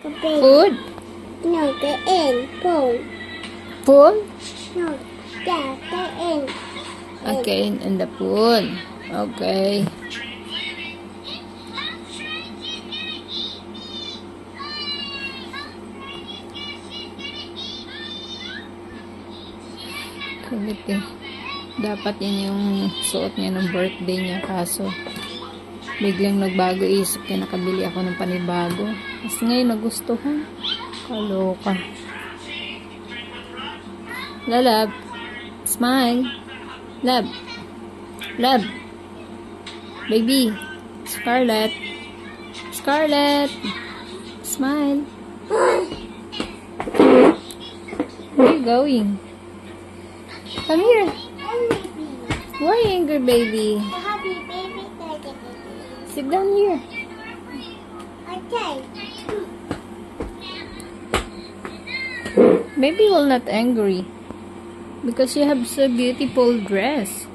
Food? No, the end. Pool. Pool? No, yeah, the end. Okay, in the pool. Okay. Kulit eh. Dapat yun yung suot niya ng birthday niya, kaso biglang nagbago isip niya, nakabili ako ng panibago. Tapos ngayon nagustuhan. Kaloka. Lab. Smile. Lab. Lab. Baby. Scarlet. Scarlet. Smile. Where are you going? Come here. Why angry, baby? Happy baby birthday. Sit down here. Okay. Baby will not angry because you have so beautiful dress.